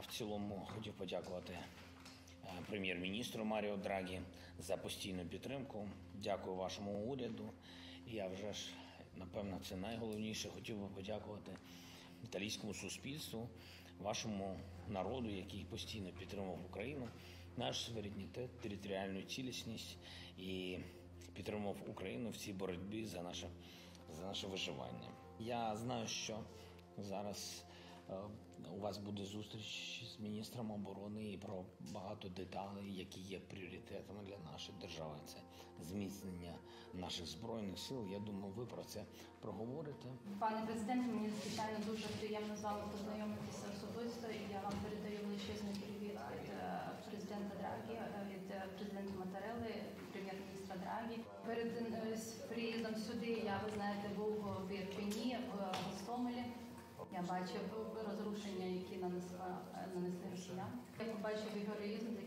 В цілому хотів подякувати прем'єр-міністру Маріо Драгі за постійну підтримку. Дякую вашому уряду. І я вже ж, напевно, це найголовніше, хотів би подякувати італійському суспільству, вашому народу, який постійно підтримував Україну, наш суверенітет, територіальну цілісність і підтримував Україну в цій боротьбі за наше виживання. Я знаю, що зараз у вас буде зустріч з міністром оборони і про багато деталей, які є пріоритетами для нашої держави. Це зміцнення наших Збройних сил. Я думаю, ви про це проговорите. Пане президенте, мені, звичайно, дуже приємно з вами познайомитися особисто, і я вам передаю величезний привіт від президента Драгі, від президента Матарелли, прем'єр-міністра Драгі. Перед приїздом сюди я, ви знаєте, був в Ірпені, в Гостомелі. Я бачив розрушення, які нанесли росіяни. Я побачив і героїзм